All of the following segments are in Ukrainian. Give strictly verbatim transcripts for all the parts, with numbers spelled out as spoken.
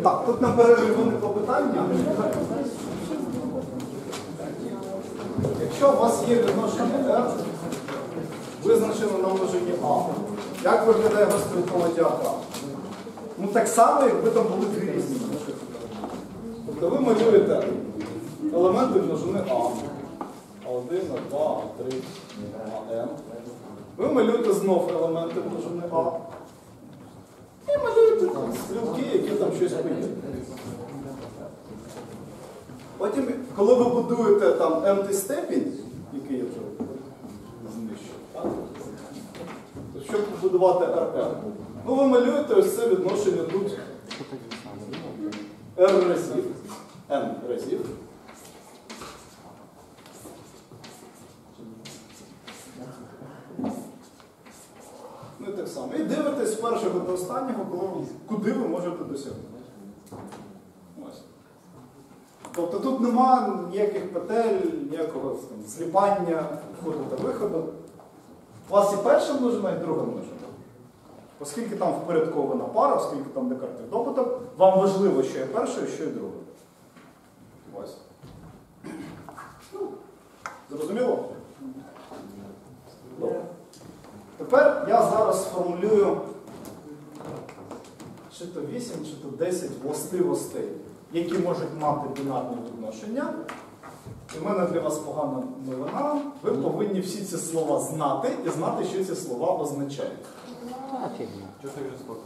Так, тут на перерві виникло питання. Якщо у вас є відношення R, визначено на множині А, як виглядає розстрілкова діаграма? Ну так само, якби там були дві різні множини. Тобто ви малюєте елементи множини А. А один, А два, А три, АН. Ви малюєте знов елементи множини А. І малюєте там стрілки, які там щось поєднують. Потім, коли ви будуєте там n-й степінь, який я вже знищив, так? То щоб побудувати Rn, ну ви малюєте ось це відношення тут R разів, n разів. Ну і так само. І дивитесь з першого до останнього, коли, куди ви можете досягнути. Ось. Тобто тут немає ніяких петель, ніякого там, зліпання входу та виходу. У вас і перша множина, і друга множина. Оскільки там впорядкована пара, оскільки там декартний добуток, вам важливо, що є перша, і що є друга. Ось. Зрозуміло? Добре. Тепер я зараз сформулюю чи то вісім, чи то десять властивостей, які можуть мати бінарне відношення. І в мене для вас погана новина. Ви повинні всі ці слова знати і знати, що ці слова означають. Чого так жорстоко?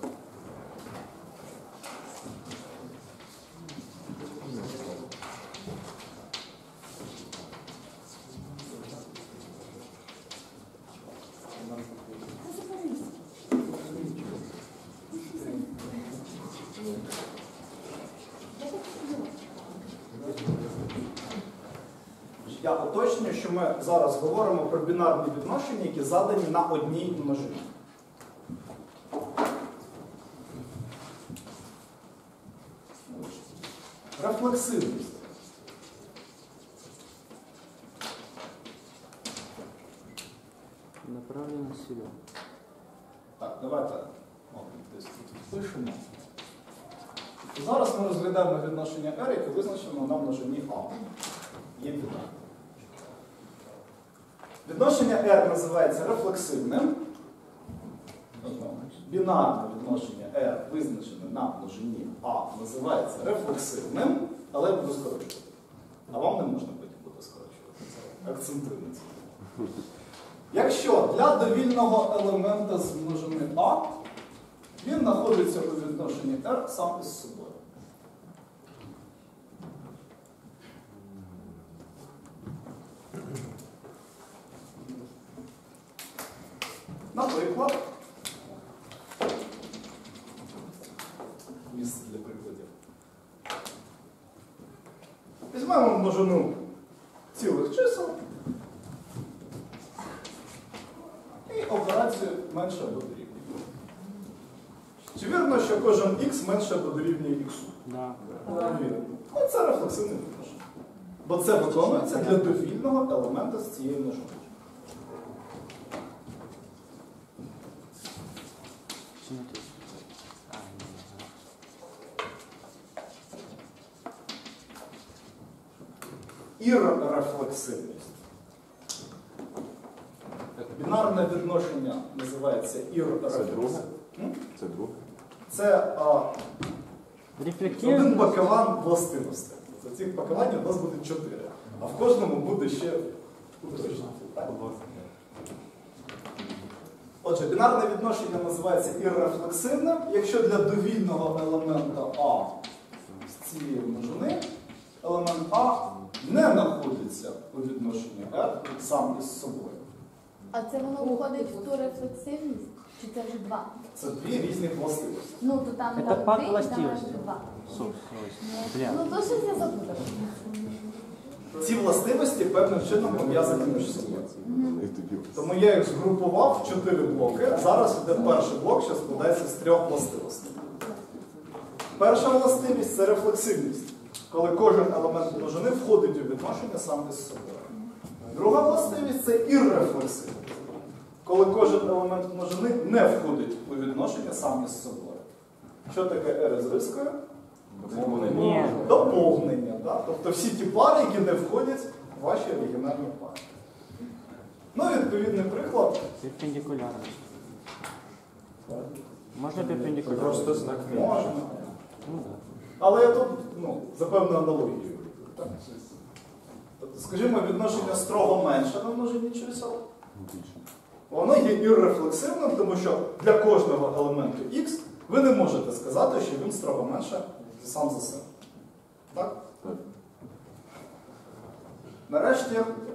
Я уточнюю, що ми зараз говоримо про бінарні відношення, які задані на одній множині. Рефлексивність. Направлено сюди. Так, давайте десь тут впишемо. Зараз ми розглядаємо відношення R, яке визначено на множині А. Є бінарне. Відношення R називається рефлексивним. Бінарне відношення R, визначене на множині А, називається рефлексивним, але я буду скорочувати. А вам не можна потім буде скорочувати. Це акцентує на це. Якщо для довільного елемента з множини А він знаходиться у відношенні R сам із собою. Наприклад, місце для прикладів. Візьмемо множину цілих чисел і операцію менше або дорівнює. Чи вірно, що кожен х менше або дорівнює х? Да. Вірно. Ну, це рефлексивне відношення. Бо це виконується для довільного елемента з цієї множини. Іррефлексивність. Бінарне відношення називається іррефлексивність. Це друге? Це а, один бакалан властивостей. За цих бакаланів у нас буде чотири. А в кожному буде ще уточнення. Отже, бінарне відношення називається іррефлексивним, якщо для довільного елемента А з цієї множини елемент А не знаходиться у відношенні R сам із собою. А це воно входить в ту рефлексивність? Чи це вже два? Це дві різні властивості. Ну, то там Це там пак три, там властивості. два. Бля. Ну, то щось я забула. Ці властивості певним чином пов'язані між собою. Тому я їх згрупував в чотири блоки. Зараз йде перший блок, що складається з трьох властивостей. Перша властивість – це рефлексивність, коли кожен елемент множини входить у відношення сам із собою. Друга властивість – це іррефлексивність, коли кожен елемент множини не входить у відношення сам із собою. Що таке R з рискою? Ні. Доповнення. Да? Тобто всі ті пари, які не входять в ваші оригінальні пари. Ну, відповідний приклад. Перпендикулярно. Можна перпендикулярно? Просто знак мінус. Можна. Ну, да. Але я тут, ну, за певну аналогію. Так? Тобто, скажімо, відношення строго менше на множині чисел. Воно є іррефлексивним, тому що для кожного елементу х ви не можете сказати, що він строго менше сам за себе. Так? Так. Нарешті,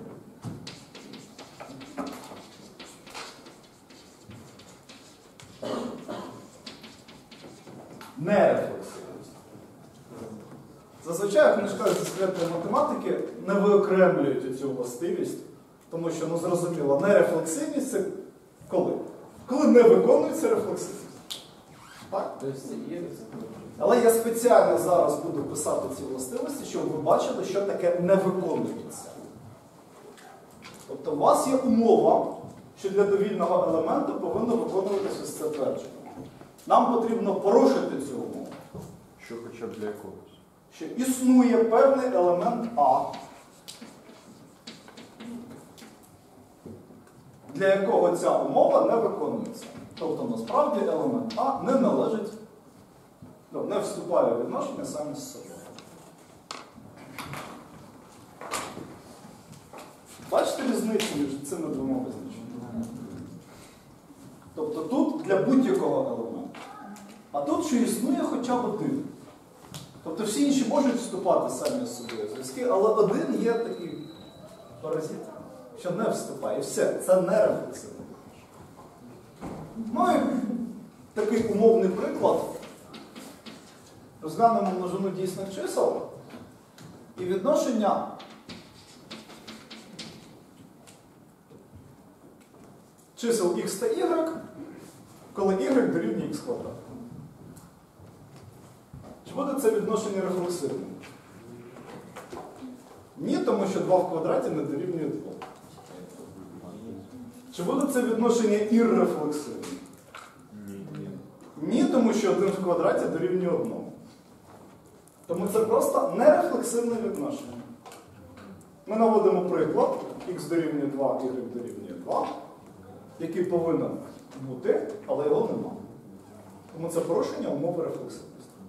нерефлексивність. Зазвичай в книжках з дискретної математики не виокремлюють цю властивість, тому що, ну зрозуміло, нерефлексивність це коли? Коли не виконується рефлексивність. Так? Але я спеціально зараз буду писати ці властивості, щоб ви бачили, що таке не виконується. Тобто у вас є умова, що для довільного елементу повинно виконуватися ось це твердження. Нам потрібно порушити цю умову. Що хоча б для якогось. Що існує певний елемент А, для якого ця умова не виконується. Тобто, насправді, елемент А не належить, ну, не вступає у відношення саме з собою. Бачите різницю між цими двома визначеннями? Тобто тут для будь-якого елемента. А тут, що існує хоча б один. Тобто всі інші можуть вступати самі з собою в зв'язки, але один є такий паразит, що не вступає. І все, це не рефлексивно. Ну і такий умовний приклад. Розглянемо множину дійсних чисел і відношення чисел х та y, коли y дорівнює х квадрат. Чи буде це відношення рефлексивним? Ні, тому що два в квадраті не дорівнює два. Чи буде це відношення іррефлексивним? Ні. Ні, тому що один в квадраті дорівнює одному. Тому це просто нерефлексивне відношення. Ми наводимо приклад х дорівнює два, y дорівнює два, який повинен бути, але його нема. Тому це порушення умови рефлексивності.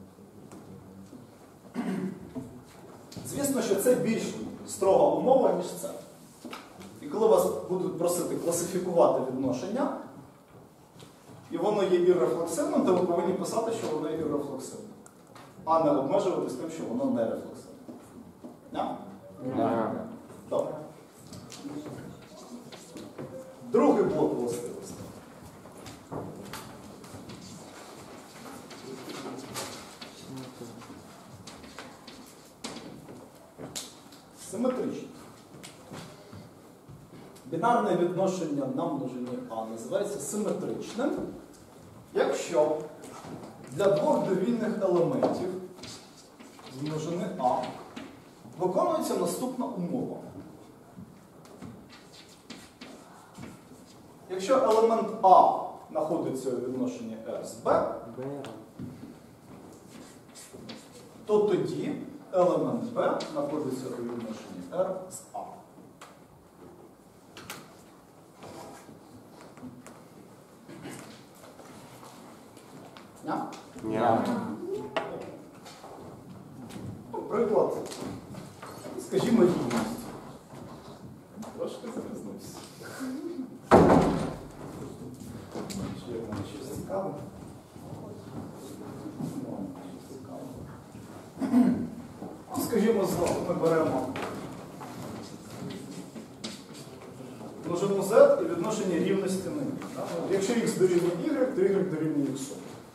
Звісно, що це більш строга умова, ніж це. І коли вас будуть просити класифікувати відношення, і воно є іррефлексивним, то ви повинні писати, що воно є іррефлексивним. А не обмежуватись тим, що воно не рефлексивне. Не? Да. Добре. Другий блок властивостей. Симетричність. Бінарне відношення на множині А називається симетричним, якщо для двох довільних елементів з множини А виконується наступна умова. Якщо елемент А знаходиться у відношенні R з B, то тоді елемент B знаходиться у відношенні R з А. Ня? Ні. Приклад, скажімо, рівність. Трошки запізнився. Чи є в мене щось цікаве? Ну, щось цікаве. Ну, скажімо, знову ми беремо множину Z і відношення рівності на них. Якщо х дорівнює y, то y дорівнює x.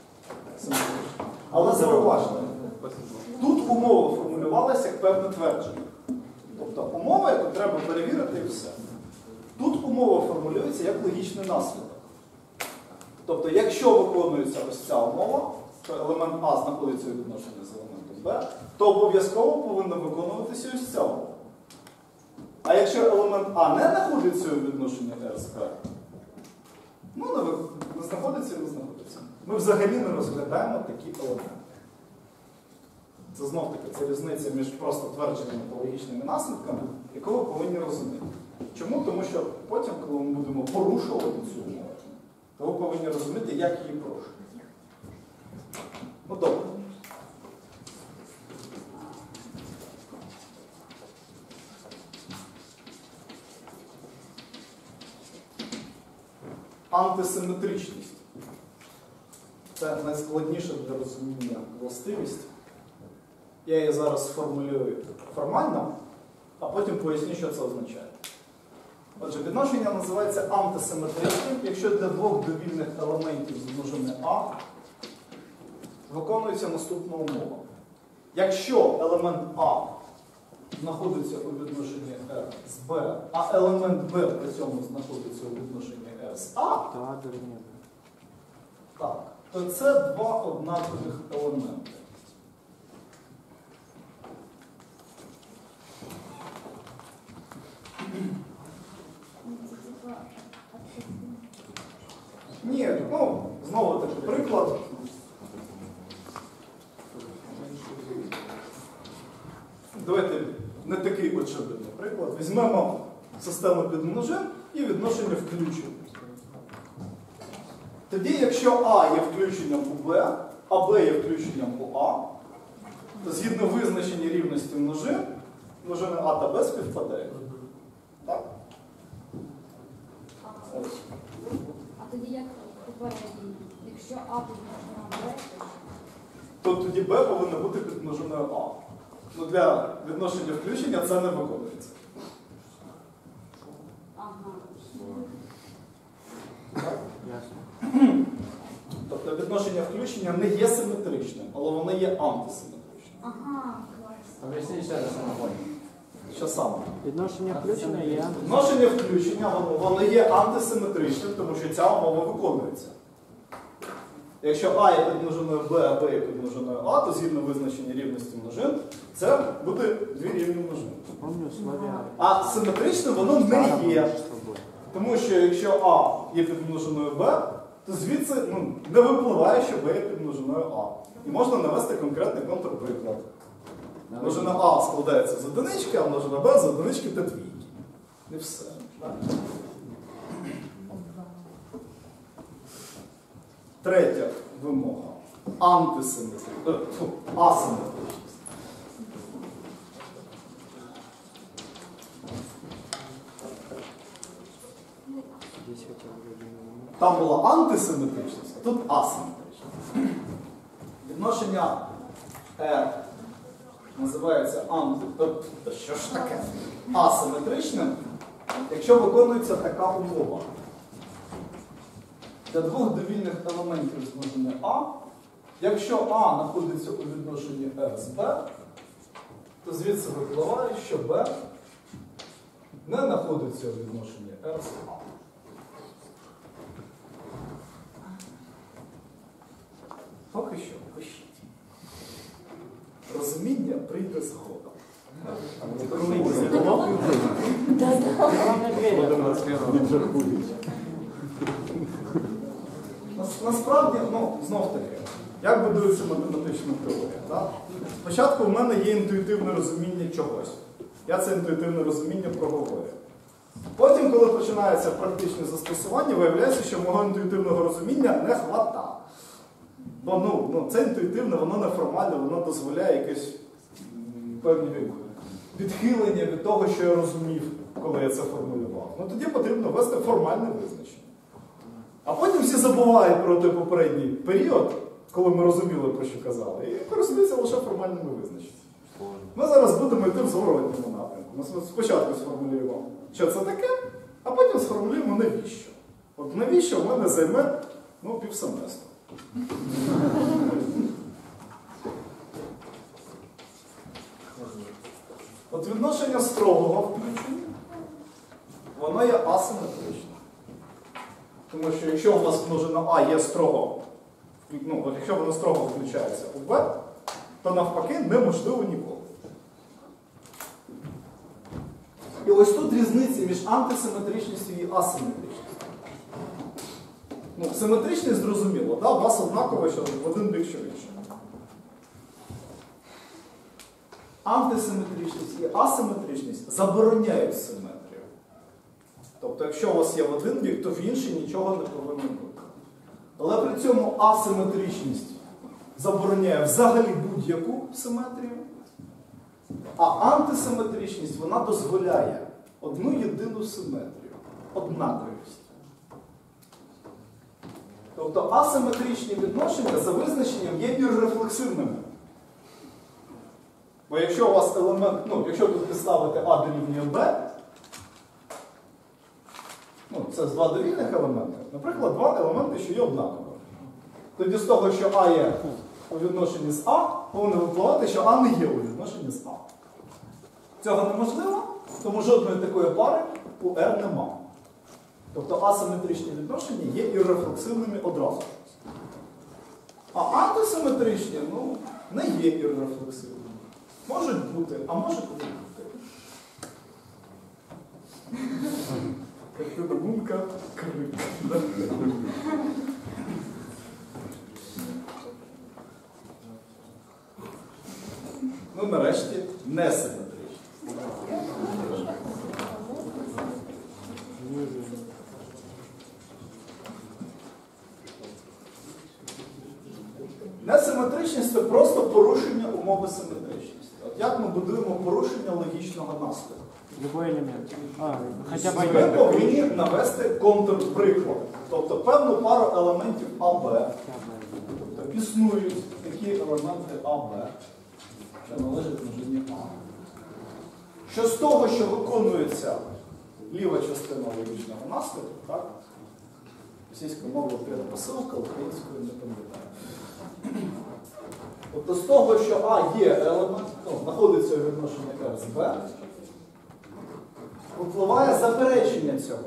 Але зауважте, тут умова формулювалася як певне твердження. Тобто умова, яку треба перевірити і все. Тут умова формулюється як логічний наслідок. Тобто, якщо виконується ось ця умова, що елемент А знаходиться у відношенні з елементом Б, то обов'язково повинна виконуватися ось ця умова. А якщо елемент А не знаходиться у відношенні R з Б, ну не, не знаходиться і не знаходиться. Ми взагалі не розглядаємо такі елементи. Це знов таки це різниця між просто твердженнями та логічними наслідками, яку ви повинні розуміти. Чому? Тому що потім, коли ми будемо порушувати цю умову, то ви повинні розуміти, як її порушувати. Ну добре. Антисиметричність. Це найскладніша для розуміння властивість. Я її зараз сформулюю формально, а потім поясню, що це означає. Отже, відношення називається антисиметричним, якщо для двох довільних елементів з множини А виконується наступна умова. Якщо елемент А знаходиться у відношенні R з Б, а елемент Б при цьому знаходиться у відношенні R з А, Так, дорівнює. так, то це два однакових елементи. Ні, ну, знову таки приклад. Давайте не такий очевидний приклад. Візьмемо систему підмножин і відношення включень. Тоді, якщо А є включенням у Б, а Б є включенням у А, то згідно визначення рівності множин, множини А та Б співпадають. Так? Ось. А тоді як попередній? Якщо А підношена Б, То тоді Б повинна бути підмноженою А. Ну, для відношення включення це не виконується. ага. Так? Ясно. Тобто відношення включення не є симетричним, але воно є антисиметричним. Ага, клас. Об'ясніть ще раз самогонь. Що саме? Відношення включення є. Відношення включення воно, воно є антисиметричним, тому що ця умова виконується. Якщо А є підмноженою Б, а Б є підмноженою А, то згідно визначення рівності множин, це буде дві рівні множини. Помню слов'я. А симетричним воно не є. Тому що якщо А є підмноженою Б, то звідси ну, не випливає, що Б є підмноженою А. І можна навести конкретний контрприклад. Множина А складається з одинички, а множина Б з одинички та двійки. І все. Так? Третя вимога. Антисиметричність. Асиметричність. Здесь хотя бы один. Там була антисиметричність, а тут асиметричність. Відношення R називається анти... Тобто, що ж таке? Асиметричним, якщо виконується така умова. Для двох довільних елементів з множини А, якщо А знаходиться у відношенні R з Б, то звідси випливає, що Б не знаходиться у відношенні R з А. Поки що пишіть. Розуміння прийде згодом. Главное двери. Нас- Насправді, ну, знов таки, як будується математична теорія? Так? Спочатку в мене є інтуїтивне розуміння чогось. Я це інтуїтивне розуміння проговорюю. Потім, коли починається практичне застосування, виявляється, що мого інтуїтивного розуміння не хватає. Бо ну, ну, це інтуїтивне, воно неформальне, воно дозволяє якесь м, певні відхилення від того, що я розумів, коли я це формулював. Ну тоді потрібно ввести формальне визначення. А потім всі забувають про той попередній період, коли ми розуміли, про що казали, і користуються лише формальними визначеннями. Ми зараз будемо йти в зворотному напрямку. Ми спочатку сформулюємо, що це таке, а потім сформулюємо навіщо. От навіщо в мене займе ну, півсеместру. От відношення строгого включення, воно є асиметричне. Тому що якщо у вас множина А є строго, ну, от якщо воно строго включається у Б, то навпаки неможливо ніколи. І ось тут різниця між антисиметричністю і асиметричністю. Ну, симетричність зрозуміло, да? У вас однаково, що в один бік, що в інший. антисиметричність і асиметричність забороняють симетрію. Тобто, якщо у вас є в один бік, то в інший нічого не повинно бути. Але при цьому асиметричність забороняє взагалі будь-яку симетрію, а антисиметричність вона дозволяє одну єдину симетрію, однаковість. Тобто асиметричні відношення за визначенням є іррефлексивними. Бо якщо у вас елемент, ну, якщо тут підставити А дорівнює Б, ну, це з два довільних елементи, наприклад, два елементи, що є однакові. Тоді з того, що А є у відношенні з А, повинно випливати, що А не є у відношенні з А. Цього неможливо, тому жодної такої пари у R нема. Тобто асиметричні відношення є іррефлексивними одразу. А антисиметричні, ну, не є іррефлексивними. Можуть бути, а можуть не бути. Картина Мунка крик. Ну, нарешті, несиметричні. Несиметричність – це просто порушення умови симетричності. От як ми будуємо порушення логічного наслідку? Любой элемент. А, хотя бы Ми один. повинні навести контрприклад. Тобто певну пару елементів А Б. Тобто існують такі елементи А Б, що належать множині А. Що з того, що виконується ліва частина логічного наслідку, так? Російською мовою перепосилка, українською не пам'ятаю. Тобто з того, що А є елемент, ну, знаходиться у відношенні R з Б, випливає заперечення цього.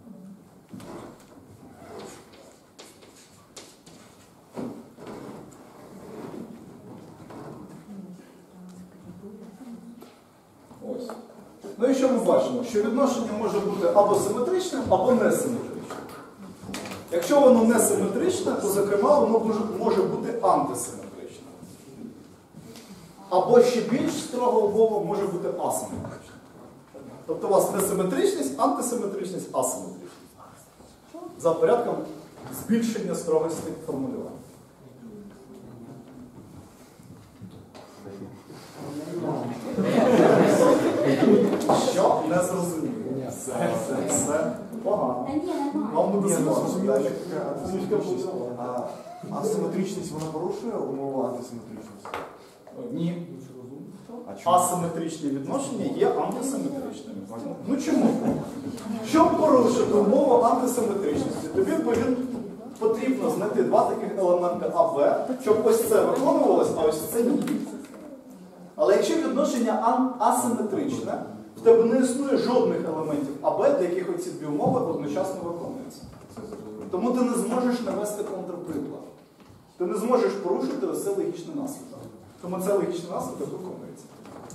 Ось. Ну і що ми бачимо? Що відношення може бути або симетричним, або несиметричним. Якщо воно несиметричне, то, зокрема, воно може, може бути антисиметричним. Або ще більш строго умова може бути асиметричним. Тобто у вас несиметричність, антисиметричність, асиметричність. За порядком збільшення строгості формулювання. Що? Не зрозуміло. Все, все, все. Погано. Та ні, нормально. Вам буде Ні, ну, смішно. зрозуміло, Далі. що Смішка буде. А асиметричність вона порушує умову антисиметричності? Ні. А чому? Асиметричні відношення є антисиметричними. Ну чому? Щоб порушити умову антисиметричності, тобі повинно потрібно знайти два таких елементи А, Б, щоб ось це виконувалось, а ось це ні. Але якщо відношення ан- асиметричне, в тебе не існує жодних елементів А, Б, для яких оці дві умови одночасно виконуються. Тому ти не зможеш навести контрприклад. Ти не зможеш порушити ось це логічний наслідок. Тому це логічний наслідок виконується.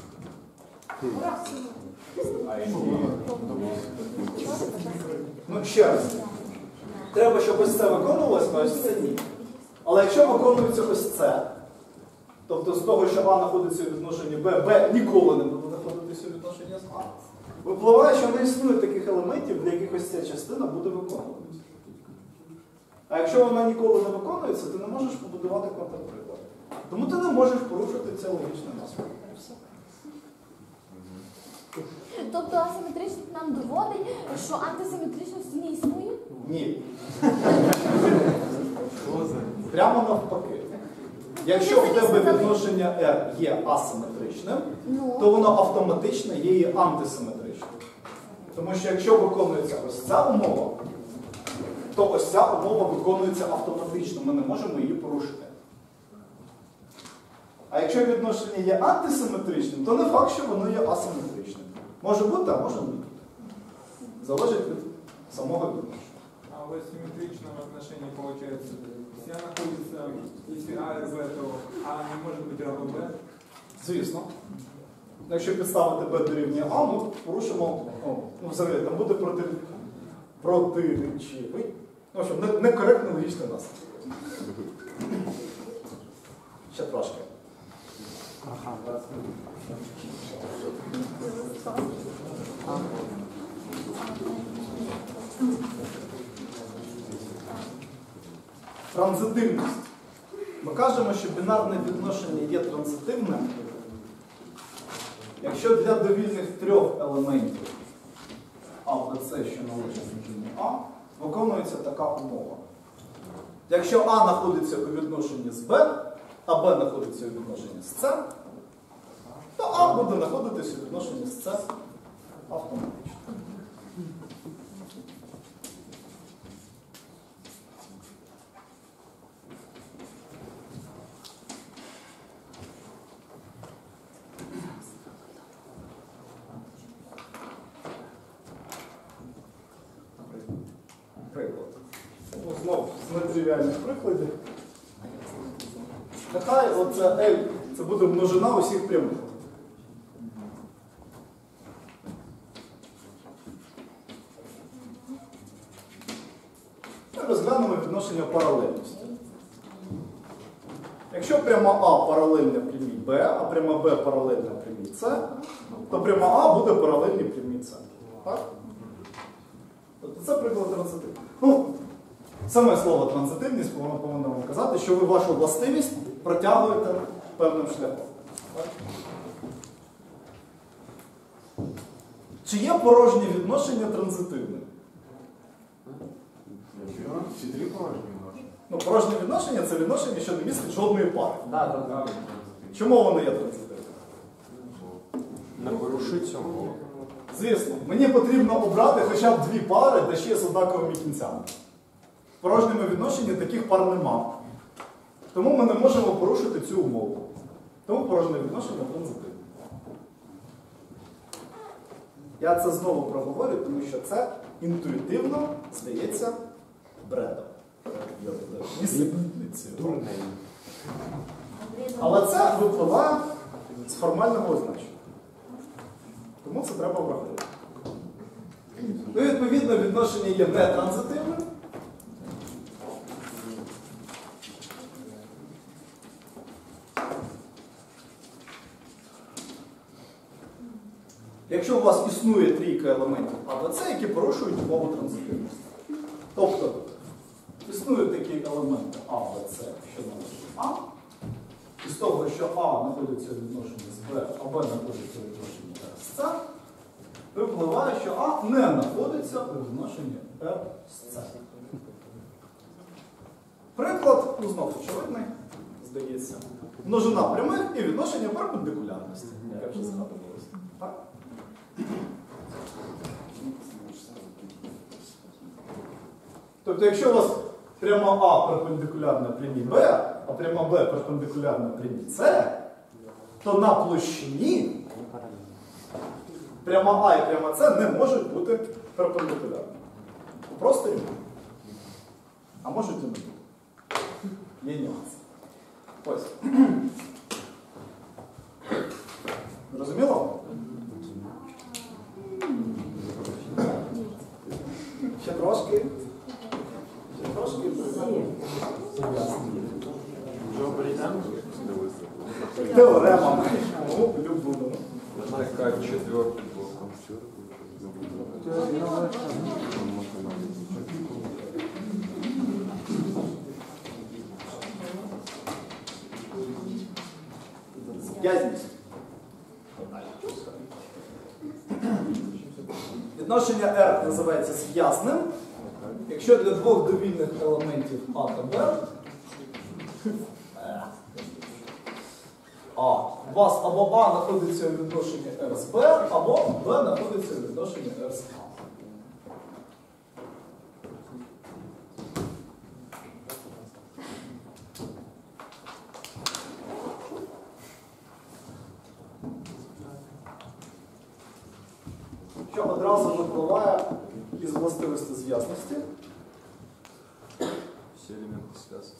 Ну, ще раз. Треба, щоб ось це виконувалося, а ось це ні. Але якщо виконується ось це, тобто з того, що А знаходиться у відношенні Б, Б ніколи не буде знаходитися у відношенні з А, випливає, що не існує таких елементів, для яких ось ця частина буде виконуватися. А якщо вона ніколи не виконується, ти не можеш побудувати контрприклад. Тому ти не можеш порушити це логічне наслідок. Тобто асиметричність нам доводить, що антисиметричності не існує? Ні. Прямо навпаки. Якщо в тебе відношення R є асиметричним, Ну. то воно автоматично є і антисиметричним. Тому що якщо виконується ось ця умова, то ось ця умова виконується автоматично, ми не можемо її порушити. А якщо відношення є антисиметричним, то не факт, що воно є асиметричним. Може бути, а може не бути. Залежить від самого відношення. А в асимметричном отношении получается, если А находится, если А и Б, то А не может быть равно Б. Звісно. Якщо підставити Б дорівнює А, ми порушимо, о, ну взагалі, там буде проти, протиречивий. Ну, що, не- некоректний логічний наслідок. Ще трошки. Транзитивність. Ми кажемо, що бінарне відношення є транзитивним, якщо для довільних трьох елементів А, Б, С, що належать значенню А, виконується така умова. Якщо А знаходиться у відношенні з Б, а Б знаходиться у відношенні з С, то А буде знаходитися у відношенні з С автоматично. Приклад. Ну, знову з нетривіальних прикладів. Нехай оце L, це буде множина усіх прямих. Ми розглянемо відношення паралельності. Якщо пряма А паралельна прямій Б, а пряма Б паралельна прямій С, то пряма А буде паралельній прямій С. Так? Тобто це приклад транзитивності. Ну, саме слово транзитивність воно повинно вам казати, що ви вашу властивість протягуєте певним шляхом. Так? Чи є порожнє відношення транзитивним? Всі три порожні відношення. Ну, порожнє відношення це відношення, що не містить жодної пари. Да, да, да. Чому воно є транзитивним? Не порушиться. Звісно, мені потрібно обрати хоча б дві пари, та ще з однаковими кінцями. В порожньому відношенні таких пар нема. Тому ми не можемо порушити цю умову. Тому порожнє відношення транзитивне. Я це знову проговорю, тому що це інтуїтивно здається бредом. Нісенітницею. Але це випливає з формального означення. Тому це треба врахувати. Ну, відповідно, відношення є нетранзитивним. Якщо у вас існує трійка елементів А, Б, С, які порушують умову транзитивності. Тобто, існують такі елементи А, Б, С, що належать А, і з того, що А знаходиться у відношенні з Б, а Б знаходиться у відношенні з С, випливає, що А не знаходиться у відношенні Р з С. Приклад, ну знову очевидний, здається, множина прямих і відношення перпендикулярності, яке вже згадувалося. Так? Тобто, якщо у вас пряма А перпендикулярна прямій Б, а пряма Б перпендикулярна прямій С, то на площині пряма А і пряма С не можуть бути перпендикулярними. Просто рівно. А можуть і не бути. Є нюанси. Ось. Розуміло? Ще трошки. Ще трошки. Теорема. Ну, любому. Такая четвертый блок. Зв'язність. Відношення R називається зв'язним, якщо для двох довільних елементів А та Б А, у вас або А знаходиться у відношенні R з Б, або Б знаходиться у відношенні R з А. Що одразу випливає із властивості зв'язності. Все элементы связаны.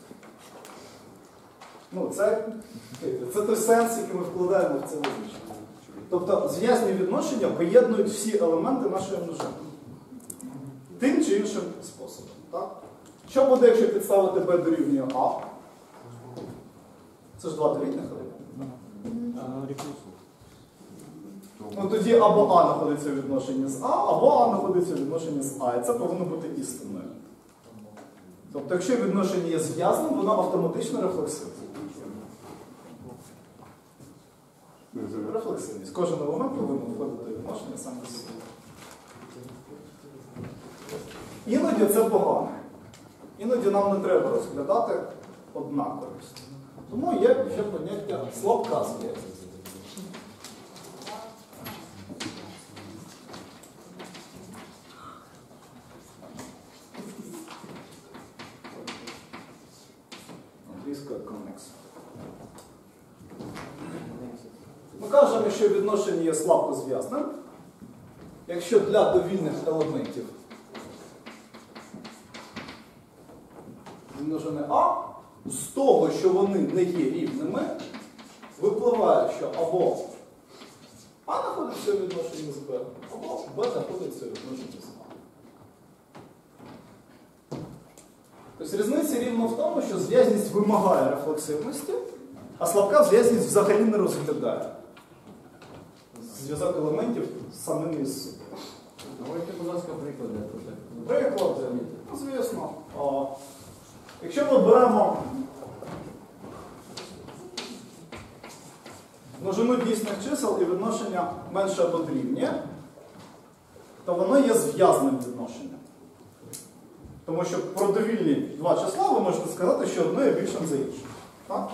Ну, це, це той сенс, який ми вкладаємо в це визначення. Тобто зв'язні відношення поєднують всі елементи нашої множини. Тим чи іншим способом. Так? Що буде, якщо підставити B дорівнює А? Це ж два довільних елементи. Ну тоді або А знаходиться у відношенні з А, або А знаходиться у відношенні з А. І це повинно бути істинною. Тобто, якщо відношення є зв'язним, воно автоматично рефлексивне. Рефлексивність. Кожен елемент повинен входити у відношення саме з собою. Іноді це погано. Іноді нам не треба розглядати однаковість. Тому є ще поняття слабка зв'язність. Англійською connex. Ми кажемо, що відношення є слабко зв'язним, якщо для довільних елементів відношення А, з того, що вони не є рівними, випливає, що або А знаходиться у відношенні з Б, або Б знаходиться у відношенні з А. Тобто різниця рівно в тому, що зв'язність вимагає рефлексивності, а слабка зв'язність взагалі не розглядає зв'язок елементів з самими із собою. Давайте, будь ласка, приклади. Приклади, ну, звісно. О, якщо ми беремо множину дійсних чисел і відношення менше або дорівнює, то воно є зв'язним відношенням. Тому що про довільні два числа ви можете сказати, що одне є більшим за інше. Так?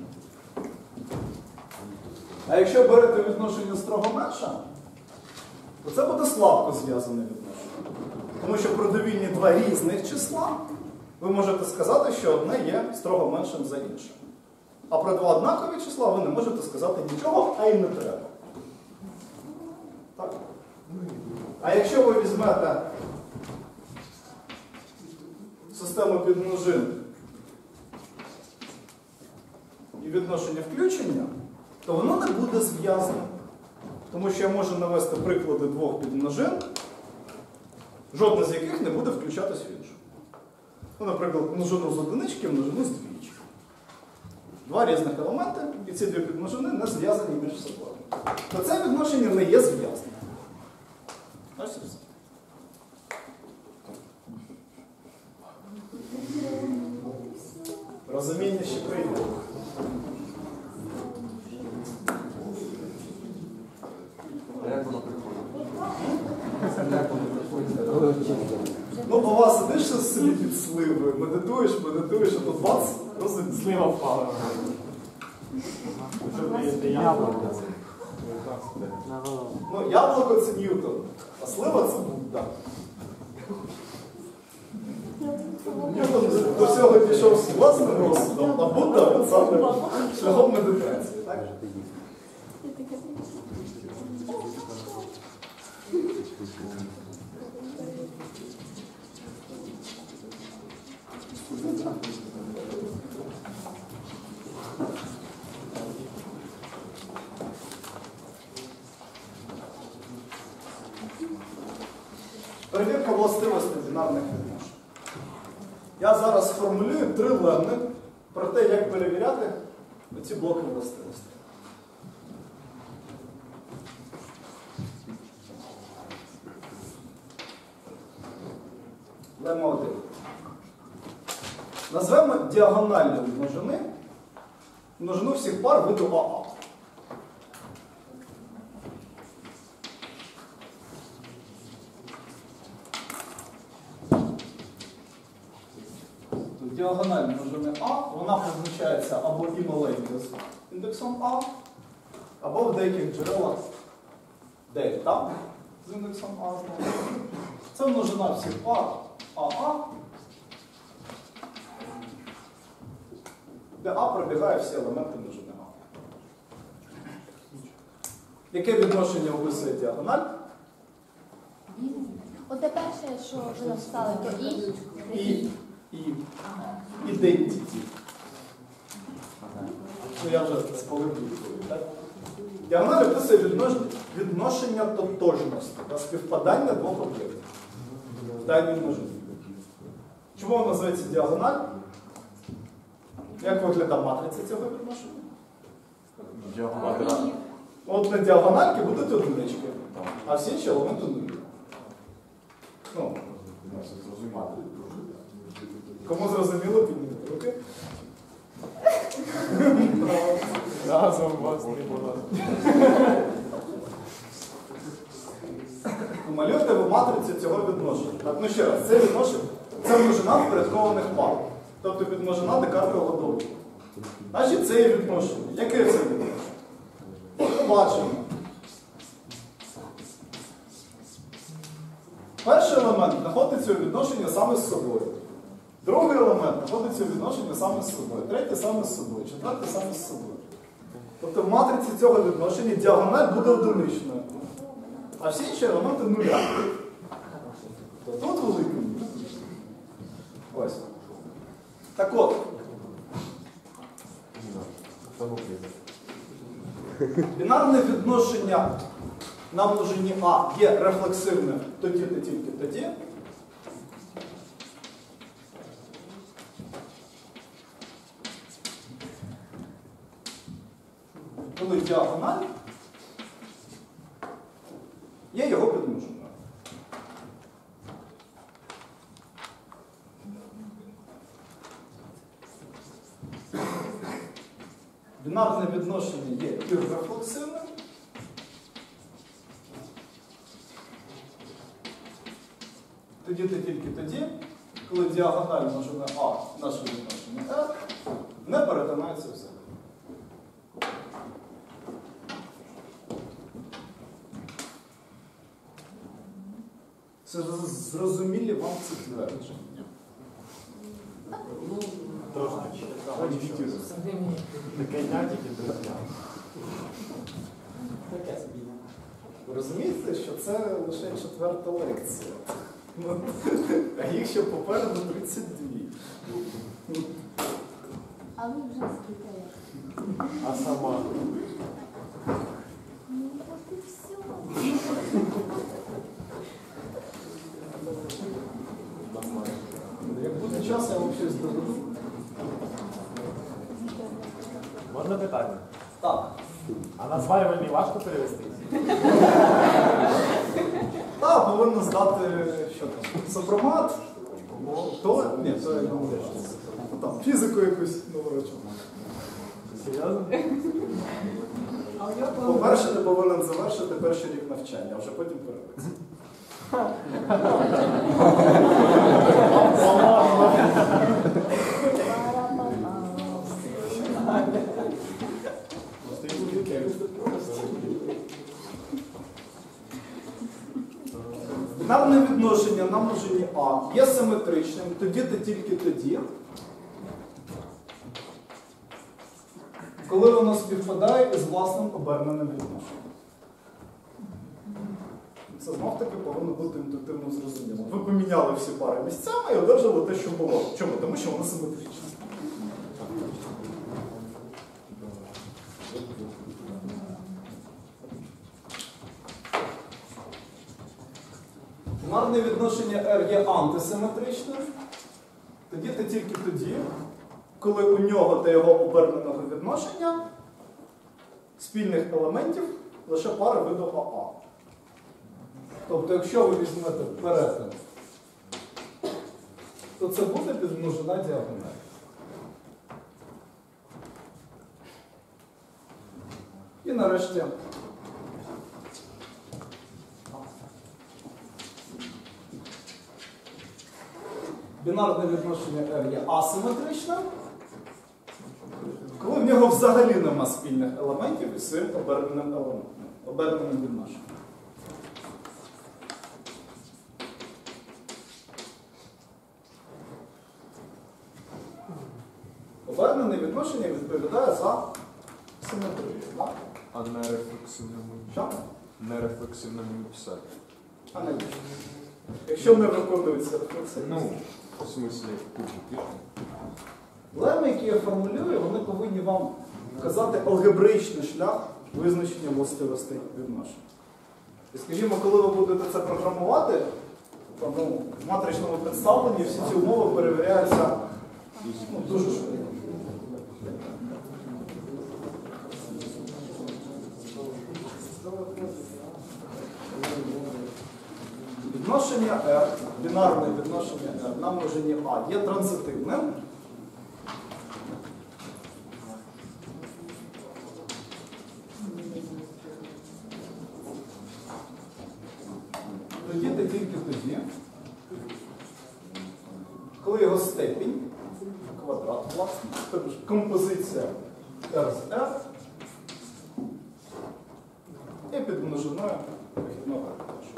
А якщо берете відношення строго менше, то це буде слабко зв'язане відношення. Тому що про довільні два різних числа ви можете сказати, що одне є строго меншим за інше. А про два однакові числа ви не можете сказати нічого, а й не треба. Так? А якщо ви візьмете систему підмножин і відношення включення, то воно не буде зв'язане. Тому що я можу навести приклади двох підмножин, жодна з яких не буде включатись в іншу. Ну, наприклад, множину з одинички, множину з двічки. Два різних елементи, і ці дві підмножини не зв'язані між собою. То це відношення не є зв'язане. Ось і все. Розуміння ще прийде. Як воно приходить? Як воно приходить? Ну, у вас сидиш собі під сливою, медитуєш, медитуєш, а тут бац, просто слива впала. Ну, яблуко це Ньютон, а слива це Будда. Ньютон до всього пішов з власним розсудом, а Будда от саме шляхом медитації. Так? Перевірка властивостей бінарних відношень. Я зараз сформулюю три лемни про те, як перевіряти ці блоки властивостей. Лемма один. Назвемо діагональну множини множину всіх пар виду АА. Діагональ множини А, вона позначається або і маленькою з індексом А, або в деяких джерелах дельта з індексом А. Це множина всіх пар АА, де А пробігає всі елементи множини А. Яке відношення описує діагональ? Оте перше, що ви написали, то і. І, і, ідентіті. Ну, я вже спалив відповідь, так? Діагональ описує відношення, відношення тотожності та співпадання двох об'єктів в даній множині. Чому вона називається діагональ? Як виглядає матриця цього відношення? Квадрат. От на діагональки будуть одинички, а всі інші елементи нулі. Ну, кому зрозуміло, підніміть руки. Разом вас не було. Малюєте ви матрицю цього відношення. Так, ну ще раз, це відношення, це множина впорядкованих пар. Тобто підмножина Декартового добутку. Значить, це є відношення. Яке це відношення? Побачимо. Перший елемент знаходиться у відношенні саме з собою. Другий елемент знаходиться у відношенні саме з собою. Третій саме з собою. Четвертий саме з собою. Тобто в матриці цього відношення діагональ буде одиничною. А всі інші елементи нуля. Тут великий. Ось. Так от. Бінарне відношення на множині А є рефлексивним тоді та тільки тоді, коли діагональ є його підмноженою. Бінарне відношення є іррефлексивним. Тоді та тільки тоді, коли діагональ множина А наше відношення R не перетинається взагалі. Це зрозумілі вам ці твердження. Ви розумієте, що це лише четверта лекція. А їх ще попереду тридцять дві. А ви вже скільки? А сама? Ну, от і все. Як буде час, я вам щось доведу. Можна питання? Так. А на зварювальний важко перевести? Так, повинно здати, що там, сопромат, то, ні, то я не можу. Там, фізику якусь наворочу. Серйозно? По-перше, ти повинен завершити перший рік навчання, а вже потім перевести. Бінарне відношення на множині А є симетричним тоді та тільки тоді, коли воно співпадає із власним оберненим відношенням. Це знов-таки повинно бути інтуїтивно зрозуміло. Ви поміняли всі пари місцями і одержали те, що було. Чому? Тому що воно симетричне. Бінарне відношення R є антисиметричним. Тоді та тільки тоді, коли у нього та його оберненого відношення спільних елементів лише пара виду АА. Тобто, якщо ви візьмете перетин, то це буде підмножена діагональ. І нарешті бінарне відношення R є асиметричним, коли в нього взагалі нема спільних елементів із своїм оберненим елементом, оберненим відношенням. Обернене відношення відповідає за симетрію. Так? А нерефлексивному? Що? Нерефлексивному писати. А навіщо? Якщо не виконується рефлексивність. Ну, в смислі, кубу пішли. Леми, які я формулюю, вони повинні вам вказати алгебраїчний шлях визначення властивостей відношень. І скажімо, коли ви будете це програмувати, то, ну, в матричному представленні всі ці умови перевіряються ну, дуже швидко. відношення R, бінарне відношення R на множині А є транзитивним, тоді та тільки тоді, коли його степінь, квадрат, власне, тобто композиція R з R є під множиною вихідного теж.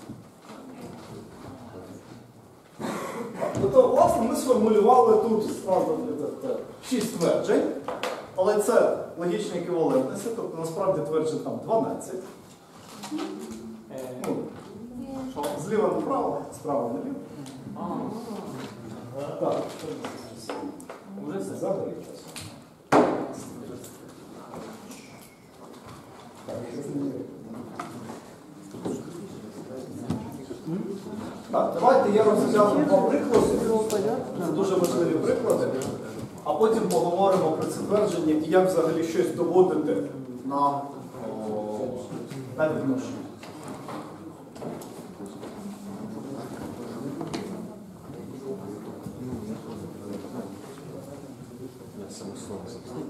Тобто, власне, ми сформулювали тут зразу шість тверджень, але це логічні еквівалентності, тобто насправді тверджень там дванадцять. Ну, зліва направо, справа наліво. Так. Уже все забери час. Так, давайте я розгляну два приклади. Це дуже важливі приклади. А потім поговоримо про це твердження і як взагалі щось доводити на, о, на відношення. Я саме слово записав.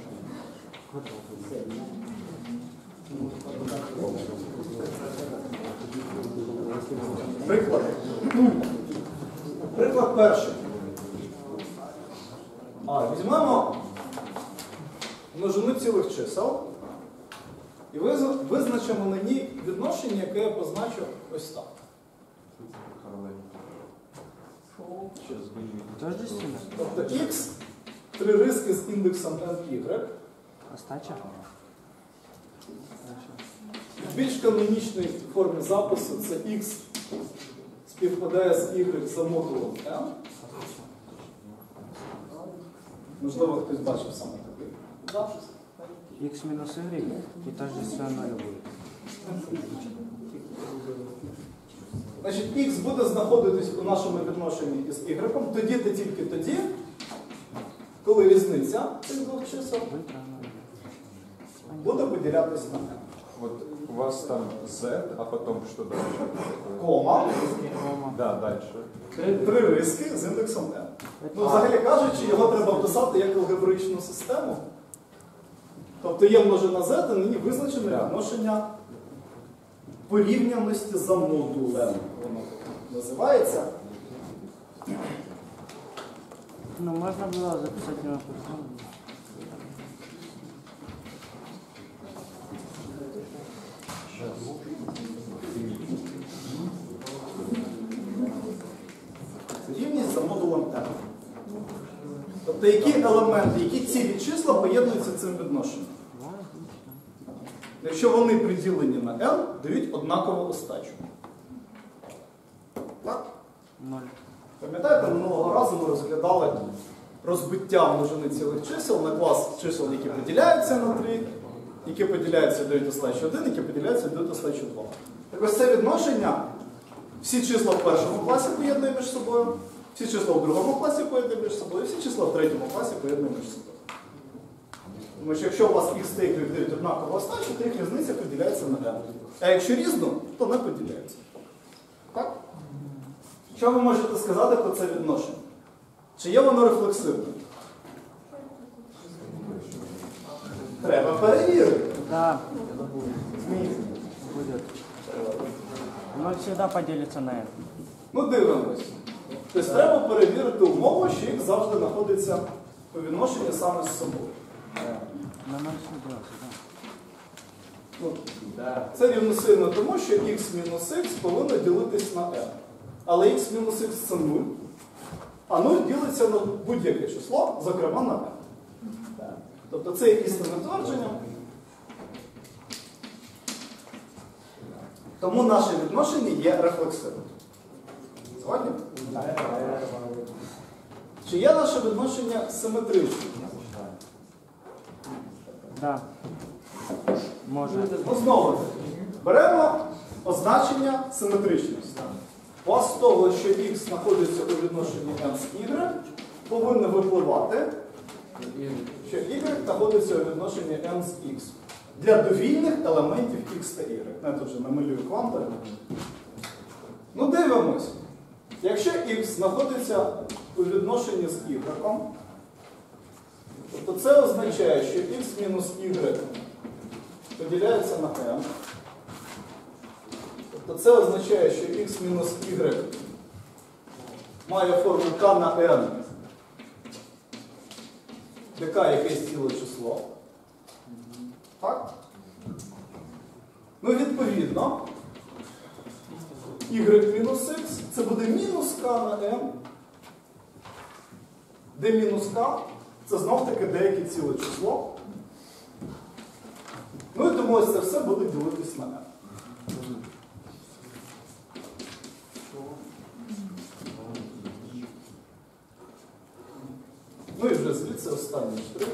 Приклад. Приклад перший. А, візьмемо множину цілих чисел і виз- визначимо на ній відношення, яке я позначу ось так. Тобто x, три риски з індексом ny. Остача? В більш канонічній формі запису це x співпадає з y за модулом n. Можливо, хтось бачив саме такий запис. Х минус y и та же все ноль будет. Значить, x буде знаходитись у нашому відношенні із y, тоді та тільки тоді, коли різниця цих двох чисел буде поділятися на n. Вот у вас там Z, а потом что дальше? Кома, Да, дальше. три риски з індексом n. Ну, взагалі кажучи, його треба вписати як алгебраїчну систему. Тобто є множина z, і на ній визначене відношення порівняності за модулем. Воно називається. Ну, можно было записать его по-другому. Рівність за модулем n. Тобто, які елементи, які цілі числа поєднуються цим відношенням? Якщо вони приділені на n, дають однакову остачу. Так? Ноль. Пам'ятаєте, минулого разу ми розглядали розбиття множини цілих чисел на клас чисел, які поділяються на три, які поділяються дають остачу один, які поділяються дають остачу два. Так ось це відношення всі числа в першому класі поєднує між собою, всі числа в другому класі поєднує між собою, всі числа в третьому класі поєднує між собою. Тому що якщо у вас х та y дають однакову остачу, то їх різниця поділяється на n. А якщо різну, то не поділяється. Так? Що ви можете сказати про це відношення? Чи є воно рефлексивним? Треба перевірити. Да. Будет. Ноль всегда поделится на n. Ну, дивимось. Тобто треба перевірити умову, що їх завжди знаходиться по відношенню саме з собою. На ноль все делается, да. Ну, це рівносильно тому, що х мінус х повинно ділитись на n. Але х мінус х це нуль, а нуль ділиться на будь-яке число, зокрема на n. Тобто це є істинне твердження. Тому наше відношення є рефлексивним. Згодні? Чи є наше відношення симетричним? Да. Может. Ну, знову таки, беремо означення симетричності. У вас з того, що х знаходиться у відношенні n з y, повинно випливати, що y знаходиться у відношенні n з x. Для довільних елементів x та y. Я тут вже намалюю квантами. Ну дивимось. Якщо х знаходиться у відношенні з y, то це означає, що х мінус y поділяється на m. Тобто це означає, що х мінус y має форму k на n, де k якесь ціле число. Так? Ну, відповідно, y мінус х це буде мінус k на m, де мінус k це знов-таки деяке ціле число. Ну і тому ось це все буде ділитись на m. Ну і вже звідси останній штрих.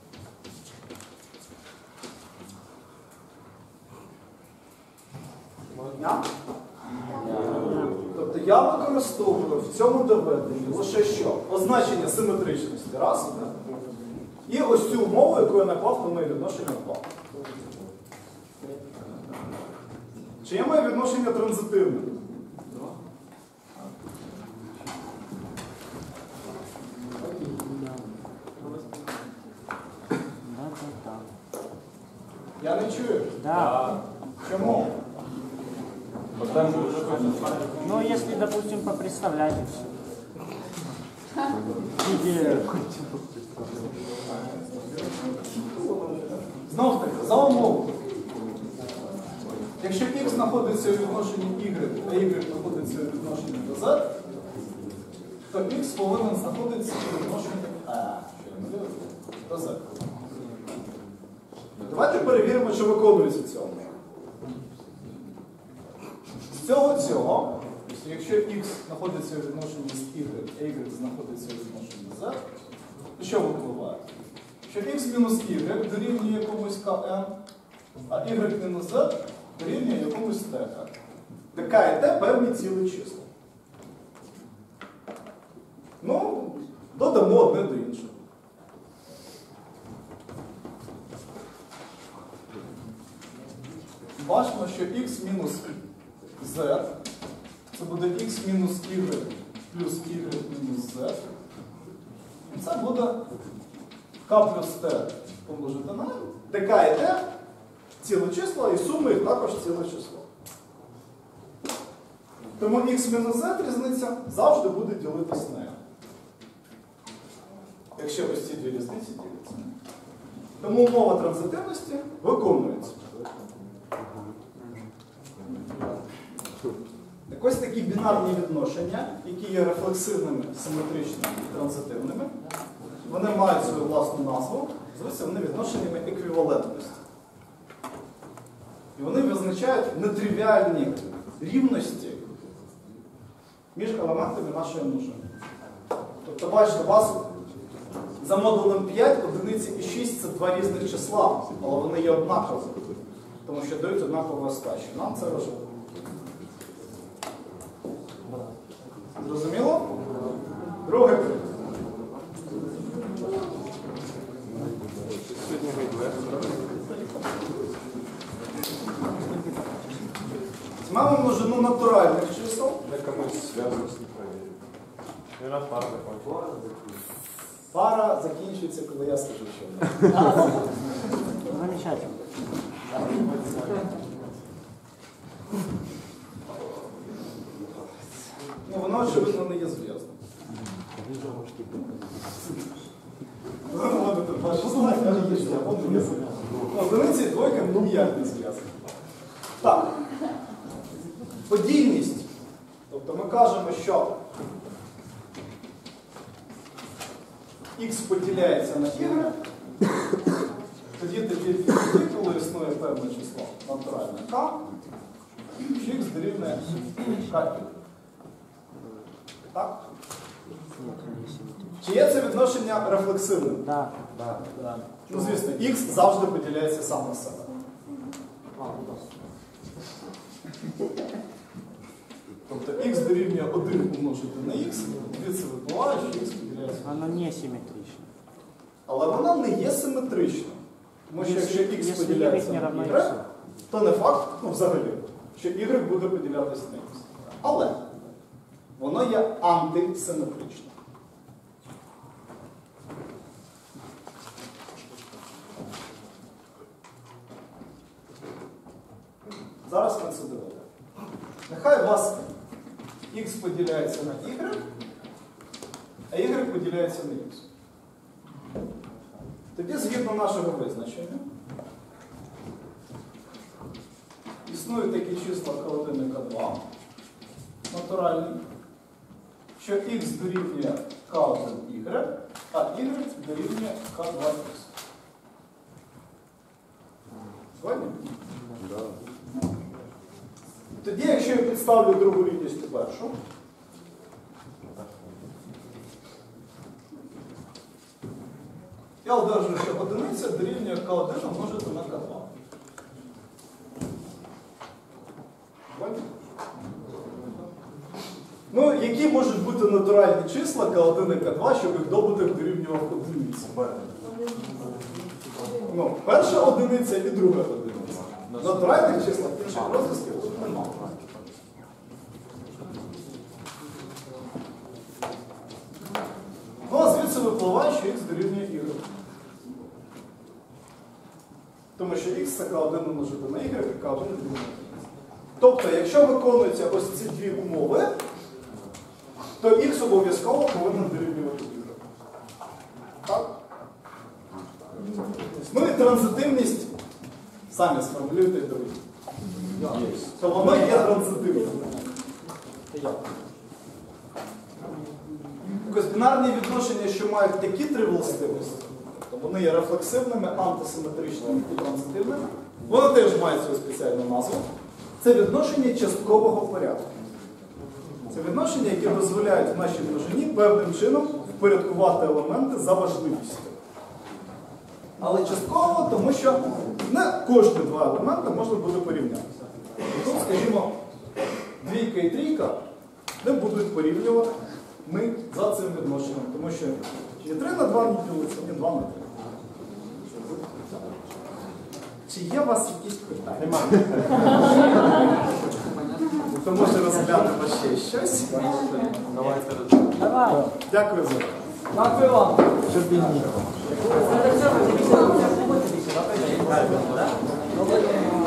Я? Тобто я використовую в цьому доведенні лише що? Означення симетричності. Раз. І ось цю умову, яку я наклав на моє відношення два. Чи є моє відношення транзитивне? Я не чую. Да. Чому? Ну, если, допустим, попредставлять и все. Или... Знову таки, за умову. Якщо х знаходиться у відношенні y, а y знаходиться у відношенні до z, то х повинен знаходитися у відношенні до z. Давайте перевіримо, чи виконується ця умова. З цього цього, якщо х знаходиться у відношенні з y, а y знаходиться у відношенні з z, то що випливає? Що х мінус y дорівнює якомусь kn, а y мінус z дорівнює якомусь t. Де k і t певні цілі числа. Ну, додамо одне до іншого. Бачимо, що х мінус z це буде х мінус y плюс y мінус z. І це буде k плюс t помножити на n, де k і t ціле число, і сума їх також ціле число. Тому х мінус z різниця завжди буде ділитись на n. Якщо ось ці дві різниці діляться. Тому умова транзитивності виконується. Так ось такі бінарні відношення, які є рефлексивними, симетричними і транзитивними, вони мають свою власну назву, звуться вони відношеннями еквівалентності. І вони визначають нетривіальні рівності між елементами нашої множини. Тобто, бачите, у вас за модулем п'ять одиниці і шість це два різних числа, але вони є однакові, тому що дають однакову остачу. Нам це важливо. Зрозуміло? Друге питання. Візьмемо множину натуральних чисел. Я комусь зв'язок з неправильним. І у нас пара закончила. Пара закінчується, коли я скажу, що. Замечательно. Ну, воно, очевидно, не є зв'язком. Одиниці і двойка ніяк не зв'язок. Так. Подільність. Тобто ми кажемо, що х поділяється на y, тоді тоді, тоді, коли існує певне число натуральне k, що х дорівнює k. Так? Чи є це відношення рефлексивним? Да. Да. Да. Ну, звісно, х завжди поділяється сам на себе. Тобто х дорівнює один помножити на х, звідси випливає, що х поділяється. Оно не симметрично. Але вона не є симетрична. Тому що якщо х Якщо поділяється y не на равно y, x. то не факт, ну взагалі, що y буде поділятися на х. Але воно є антисиметричне. Зараз ми це доведемо. Нехай у вас х поділяється на y, а y поділяється на х. Тоді, згідно нашого визначення, існують такі числа К один і К два, натуральні, що х дорівнює К один y, а y дорівнює К два х. Згодні? Тоді, якщо я підставлю другу рівність у першу, я одержу, що одиниця дорівнює К один умножити на К два. Ну, які можуть бути натуральні числа К один і К два, щоб їх добуток дорівнював одиниці? Ну, перша одиниця і друга одиниця. Натуральних числах інших розв'язків тут немає. Ну, а звідси випливає, що х дорівнює y. Тому що х це К один умножити на y, і К один дорівнює одиниці. Тобто, якщо виконуються ось ці дві умови, то х обов'язково повинен дорівнювати y. Так? Ну і транзитивність, самі сформулюйте і доведіть. То воно є транзитивним. Ось бінарні відношення, що мають такі три властивості, то вони є рефлексивними, антисиметричними і транзитивними, вони теж мають свою спеціальну назву. Це відношення часткового порядку. Це відношення, які дозволяють в нашій множині певним чином впорядкувати елементи за важливістю. Але частково, тому що не кожні два елементи можна буде порівняти. Тут, скажімо, двійка і трійка не будуть порівнювати ми за цим відношенням, тому що ні три на два не ділиться, ні два на три. Чи є у вас якісь питання? Немає. То може розглянемо ще щось? Давайте Давай. Дякую за увагу. Дякую вам. Добре.